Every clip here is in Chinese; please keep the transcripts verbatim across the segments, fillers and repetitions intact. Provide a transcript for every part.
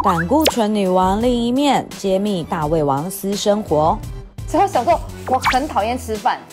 胆固醇女王另一面揭秘大胃王私生活。 所以小时候我很讨厌吃饭。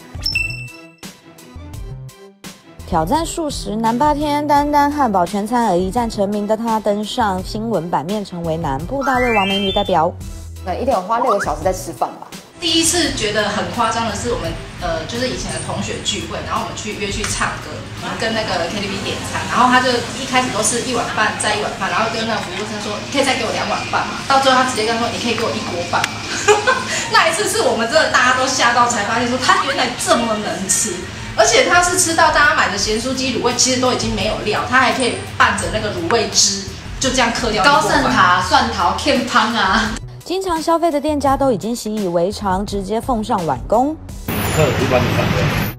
挑战数十难八天，单单汉堡全餐而一战成名的她，登上新闻版面，成为南部大胃王美女代表。 那一天有花六个小时在吃饭吧。 第一次觉得很夸张的是，我们呃就是以前的同学聚会，然后我们去约去唱歌，我们跟那个 K T V 点餐，然后他就一开始都是一碗饭再一碗饭，然后跟那个服务生说，你可以再给我两碗饭嘛？到最后他直接跟他说，你可以给我一锅饭嘛？那一次是我们真的大家都吓到，才发现说他原来这么能吃。而且他是吃到大家买的咸酥鸡卤味，其实都已经没有料，他还可以拌着那个卤味汁，就这样嗑掉。 高胜塔、蒜头、Ken 汤啊， 经常消费的店家都已经习以为常，直接奉上碗公。 这五百米三个。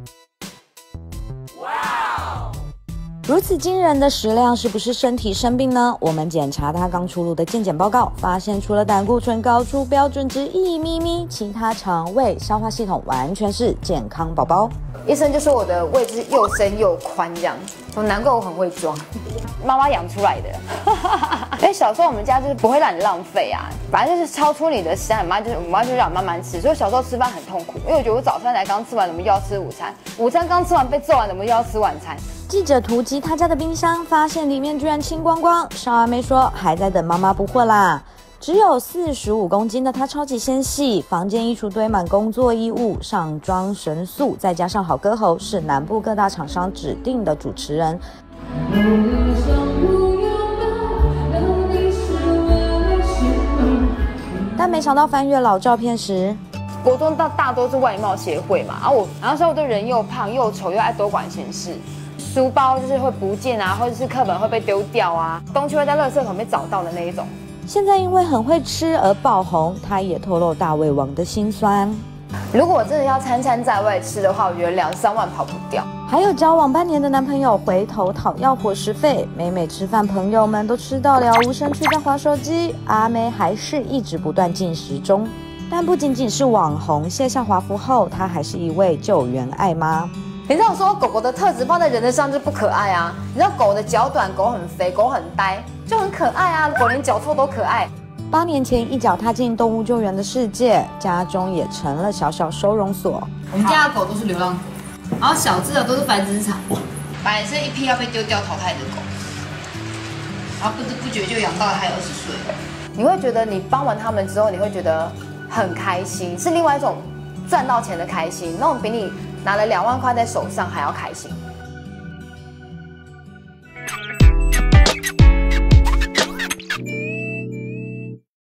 如此惊人的食量，是不是身体生病呢？我们检查他刚出炉的健检报告，发现除了胆固醇高出标准值一咪咪，其他肠胃、消化系统完全是健康宝宝。 医生就说我的胃就是又深又宽这样，我难怪我很会装，妈妈养出来的。因为小时候我们家就是不会让你浪费啊，反正就是超出你的食量，我妈就是我妈就让我慢慢吃，所以小时候吃饭很痛苦，因为我觉得我早餐才刚吃完，怎么又要吃午餐？午餐刚吃完被揍完，怎么又要吃晚餐？ 记者突击他家的冰箱，发现里面居然清光光。少阿妹说还在等妈妈补货啦。只有四十五公斤的她超级纤细，房间衣橱堆满工作衣物，上妆神速，再加上好歌喉，是南部各大厂商指定的主持人。但没想到翻阅老照片时， 国中到大多是外貌协会嘛，然后我然后所以我对人又胖又丑又爱多管闲事，书包就是会不见啊，或者是课本会被丢掉啊，东西会在垃圾桶被找到的那一种。 现在因为很会吃而爆红，她也透露大胃王的辛酸。 如果我真的要餐餐在外吃的话，我觉得两三万跑不掉。 还有交往半年的男朋友回头讨要伙食费，每每吃饭朋友们都吃到了无声区在滑手机，阿妹还是一直不断进食中。但不仅仅是网红，卸下华服后，她还是一位救援爱妈。 你知道说狗狗的特质放在人的上就不可爱啊？你知道狗的脚短，狗很肥，狗很呆，就很可爱啊。狗连脚臭都可爱。 八年前一脚踏进动物救援的世界，家中也成了小小收容所。 我们家的狗都是流浪狗，然后小只的都是繁殖场， 本来是一批要被丢掉淘汰的狗，然后不知不觉就养到了还有二十岁。 你会觉得你帮完他们之后，你会觉得很开心，是另外一种赚到钱的开心，那种比你拿了两万块在手上还要开心。